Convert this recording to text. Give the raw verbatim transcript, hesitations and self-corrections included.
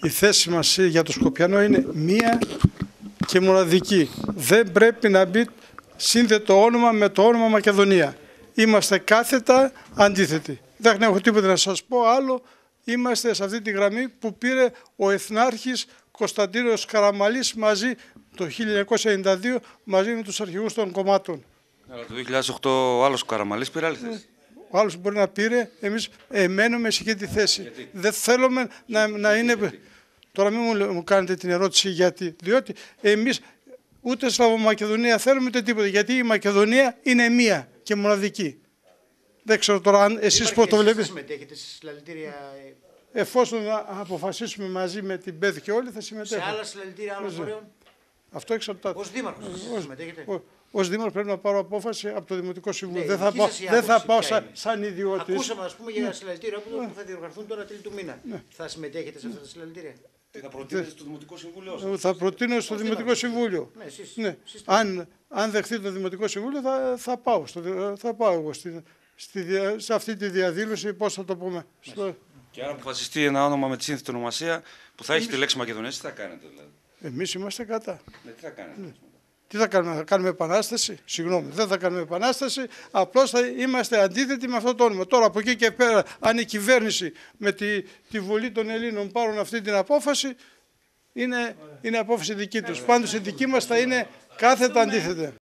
η θέση μας για το Σκοπιανό είναι μία και μοναδική. Δεν πρέπει να μπει σύνθετο όνομα με το όνομα Μακεδονία. Είμαστε κάθετα αντίθετοι. Δεν έχω τίποτα να σας πω άλλο. Είμαστε σε αυτή τη γραμμή που πήρε ο Εθνάρχης Κωνσταντίνος Καραμαλής μαζί το χίλια εννιακόσια ενενήντα δύο μαζί με τους αρχηγούς των κομμάτων. Αλλά το δύο χιλιάδες οκτώ ο άλλος Καραμαλής πήρε άλλη θέση. Ο άλλος μπορεί να πήρε, εμείς εμένουμε σε αυτή τη θέση. Γιατί? Δεν θέλουμε να, να είναι... Γιατί? Τώρα μην μου, μου κάνετε την ερώτηση γιατί. Διότι εμείς ούτε Σλαβομακεδονία θέλουμε ούτε τίποτα. Γιατί η Μακεδονία είναι μία και μοναδική. Δεν ξέρω τώρα αν εσείς πώς το βλέπετε. Συμμετέχετε σε συλλαλητήρια? Εφόσον αποφασίσουμε μαζί με την ΠΕΔ και όλοι θα συμμετέχουμε. Σε άλλα συλλαλητήρια άλλων φορέων? Αυτό εξαρτάται. Ως δήμαρχος συμμετέχετε? Ως δήμαρχος πρέπει να πάρω απόφαση από το Δημοτικό Συμβούλιο. Ναι, δεν θα πάω, δεν θα πάω σαν, σαν ιδιώτης. Ακούσαμε ας πούμε για ναι. συλλαλητήρια που ναι. θα διοργανωθούν τώρα τέλη του μήνα. Ναι. Θα συμμετέχετε σε αυτά τα συλλαλητήρια? Τι θα προτείνετε στο Δημοτικό Συμβούλιο? Θα προτείνω στο Δημοτικό Συμβούλιο. Ναι, εσείς, ναι. εσείς αν, αν δεχτεί το Δημοτικό Συμβούλιο θα, θα, πάω, στο, θα πάω εγώ στη, στη, σε αυτή τη διαδήλωση, πώς θα το πούμε. Στο... Και αν αποφασιστεί ένα όνομα με τη σύνθετη ονομασία που θα έχει τη λέξη Μακεδονία, τι θα κάνετε δηλαδή? Εμείς είμαστε κατά. Ναι, τι θα κάνετε? Ναι. Τι θα κάνουμε, θα κάνουμε επανάσταση? Συγγνώμη, δεν θα κάνουμε επανάσταση. Απλώς θα είμαστε αντίθετοι με αυτό το όνομα. Τώρα από εκεί και πέρα, αν η κυβέρνηση με τη, τη Βουλή των Ελλήνων πάρουν αυτή την απόφαση, είναι, είναι απόφαση δική τους. Πάντως η δική μας θα είναι κάθετα αντίθετη.